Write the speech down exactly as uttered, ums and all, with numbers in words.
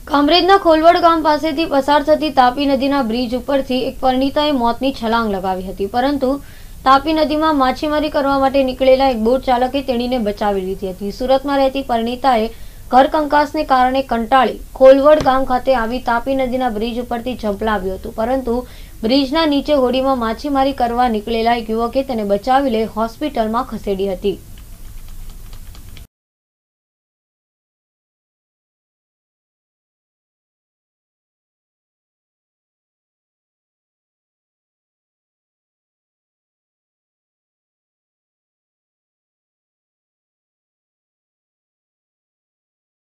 કામરેજના ખોલવડ ગામ પાસેથી પસાર થતી તાપી નદીના બ્રિજ ઉપરથી એક પરિણીતાએ મોતની છલાંગ લગાવી હતી, પરંતુ તાપી નદીમાં માછીમારી કરવા માટે નીકળેલા એક બોટ ચાલકે તેણીને બચાવી લીધી હતી। સુરતમાં રહેતી પરિણીતાએ ઘર કંકાસને કારણે કંટાળી ખોલવડ ગામ ખાતે આવી તાપી નદીના બ્રિજ ઉપરથી ઝંપલાવ્યું હતું, પરંતુ બ્રિજના નીચે હોડીમાં માછીમારી કરવા નીકળેલા એક યુવકે તેને બચાવી લઈ હોસ્પિટલમાં ખસેડી હતી।